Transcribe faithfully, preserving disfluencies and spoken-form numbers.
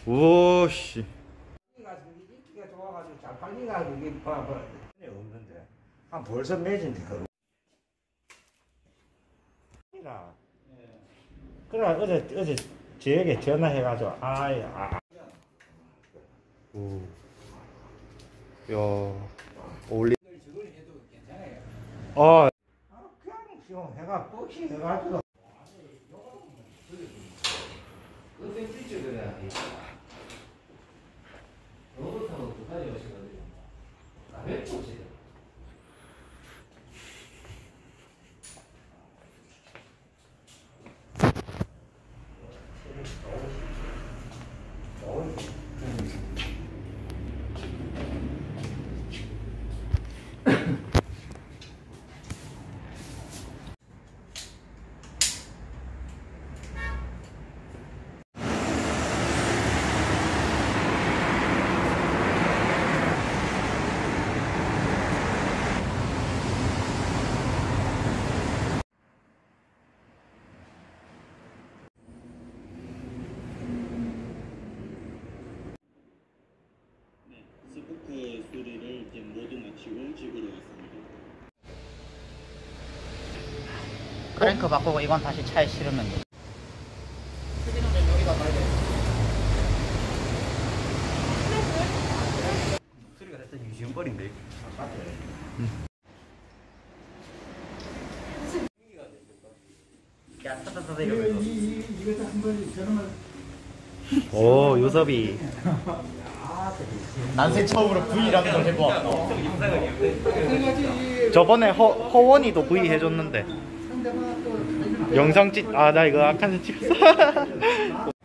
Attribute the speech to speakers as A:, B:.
A: 오씨.
B: 인기가 좋아가지고 잘 팔리가 이게 봐봐. 없는데. 한 벌써 매진데 그. 그래 어제 어제 저에게 전화해가지고 아이 아.
A: 오. 야. 올리. 아.
B: 그냥 지금 해가 뻑시 해가지고.
C: 스포커 소리를 이제 모두 마치고 집으로 왔습니다.
D: 크랭크 바꾸고 이건 다시 차에 실으면 돼.
A: 소리가 살짝 유지은벌인데.
D: 야, 타타타타 이러면서.
B: 이거 한번 저놈을.
A: 오, 요섭이.
D: 난생 처음으로 V라는 걸 해보았어.
A: 저번에 허, 허원이도 V 해줬는데. 영상 찍, 아, 나 이거 아칸스 찍었어.